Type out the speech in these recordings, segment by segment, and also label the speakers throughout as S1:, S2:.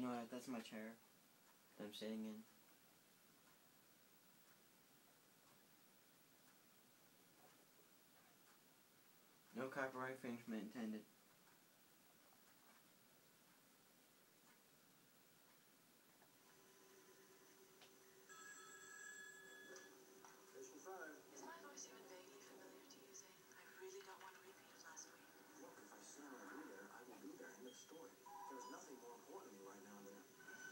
S1: know that. That's my chair that I'm sitting in. No copyright infringement intended.
S2: Is my voice even vaguely familiar to you, Zane? I really don't want to repeat it last week.
S3: Look, if I say I want to be there, I will be there. End of story. There's nothing more important to me right now than that.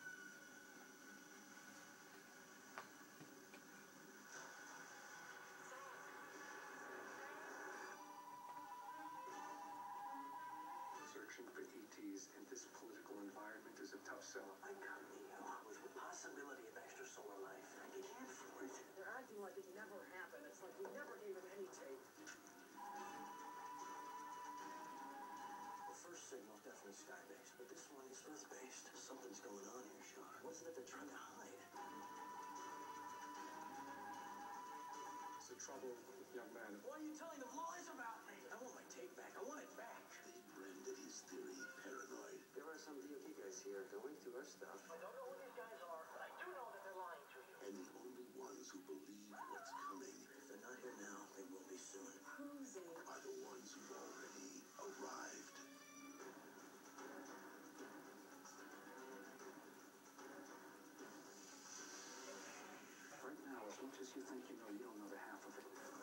S4: Searching for ETs in this political environment is a tough sell.
S3: I come to you with the possibility of extrasolar life. I can't for it.
S5: They're acting like it never happened. It's like we never gave them any tape.
S3: The first signal's definitely sky-based, but this one is Earth-based. Something's going on here, Sean. What's it that they're trying to hide?
S4: It's the trouble, young man.
S3: Why are you telling them lies about me? I want my tape back. I want it back.
S6: They branded his theory paranoid.
S4: There are some DOT guys here going through our stuff.
S5: I don't know who these guys are, but I do know that they're lying to you.
S6: And the only ones who believe what's coming
S3: If they're not here now, they will be soon.
S5: Who's in?
S6: are the ones who've already arrived.
S4: Right now, as much as you think you don't know the half of it.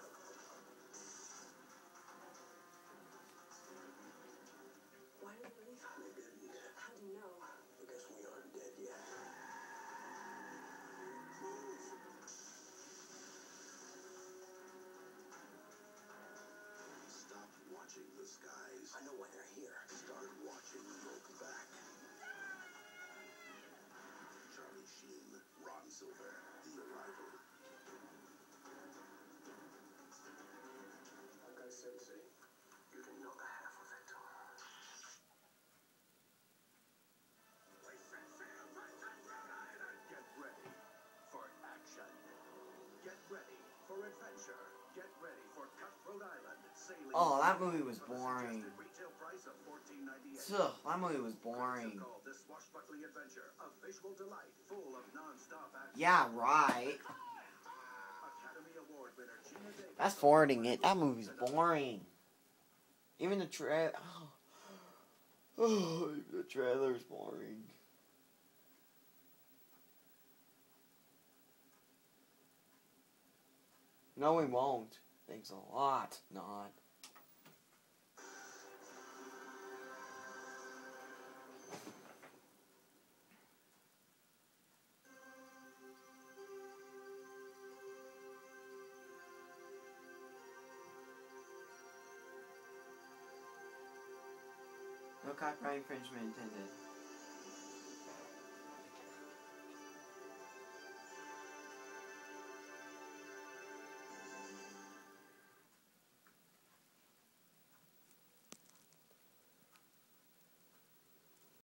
S5: Why did they leave?
S3: They didn't.
S5: How do you know?
S3: Because we aren't dead yet.
S6: Stop watching the skies.
S3: I know why they're here.
S6: Start watching Look Back. Charlie Sheen, Ron Silver, The Arrival.
S4: Like I said, Zane, you didn't know the half of it.
S7: Get ready for action. Get ready for adventure. Get ready for Cutthroat Island. Sailing.
S1: Oh, that movie was boring.
S7: Retail price of $14.98.
S1: Ugh, that movie was boring.
S7: Call this swashbuckling adventure a visual delight full of non-stop action.
S1: Yeah, right.
S7: Academy Award winner Gina Davis.
S1: That's forwarding it. That movie's boring. Even the trailer. Oh, even the trailer's boring. No, we won't. Thanks a lot. Not. No copyright infringement intended.